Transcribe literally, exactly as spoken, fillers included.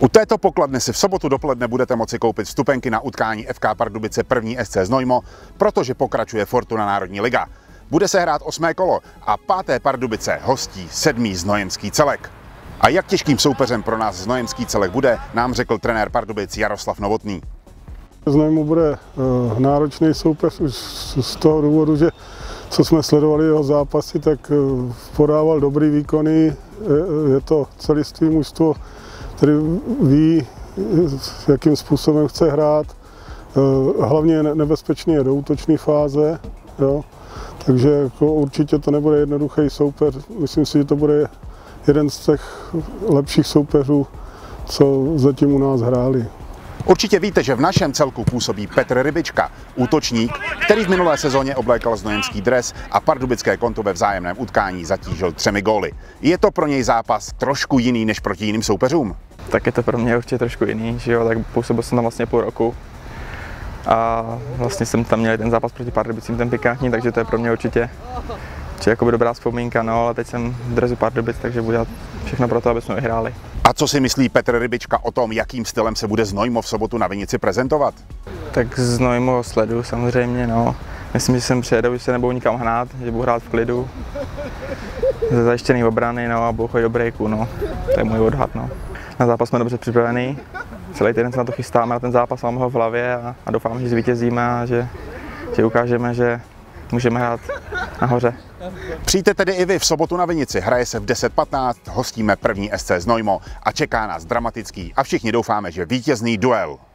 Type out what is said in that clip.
U této pokladny si v sobotu dopoledne budete moci koupit vstupenky na utkání F K Pardubice první S C Znojmo, protože pokračuje Fortuna Národní liga. Bude se hrát osmé kolo a páté Pardubice hostí sedmý Znojemský Celek. A jak těžkým soupeřem pro nás Znojemský Celek bude, nám řekl trenér Pardubic Jaroslav Novotný. Znojmo bude uh, náročný soupeř už z toho důvodu, že co jsme sledovali jeho zápasy, tak uh, podával dobrý výkony. Je to celistvý mužstvo, který ví, jakým způsobem chce hrát. Uh, hlavně nebezpečný je do útočné fáze. Jo. Takže jako určitě to nebude jednoduchý soupeř. Myslím si, že to bude jeden z těch lepších soupeřů, co zatím u nás hráli. Určitě víte, že v našem celku působí Petr Rybička, útočník, který v minulé sezóně oblékal znojemský dres a pardubické konto ve vzájemném utkání zatížil třemi góly. Je to pro něj zápas trošku jiný než proti jiným soupeřům? Tak je to pro mě určitě trošku jiný, že jo, tak působil jsem tam vlastně půl roku a vlastně jsem tam měl ten zápas proti Pardubicím, ten pikantní, takže to je pro mě určitě, určitě jakoby dobrá vzpomínka, no, ale teď jsem v dresu Pardubic, takže budu dělat všechno pro to, aby jsme vyhráli. A co si myslí Petr Rybička o tom, jakým stylem se bude Znojmo v sobotu na Vinici prezentovat? Tak Znojmo sleduju samozřejmě, no. Myslím, že sem přijedou, že se nebudou nikam hnát, že budu hrát v klidu, ze zajištěný obrany, no, a budu chodit do breaku, no. To je můj odhad, no. Na zápas jsme dobře připravený, celý týden se na to chystáme, na ten zápas mám ho v hlavě a, a doufám, že zvítězíme a že, že ukážeme, že můžeme hrát nahoře. Přijďte tedy i vy v sobotu na Vinici, hraje se v deset patnáct, hostíme první S C Znojmo a čeká nás dramatický a všichni doufáme, že vítězný duel.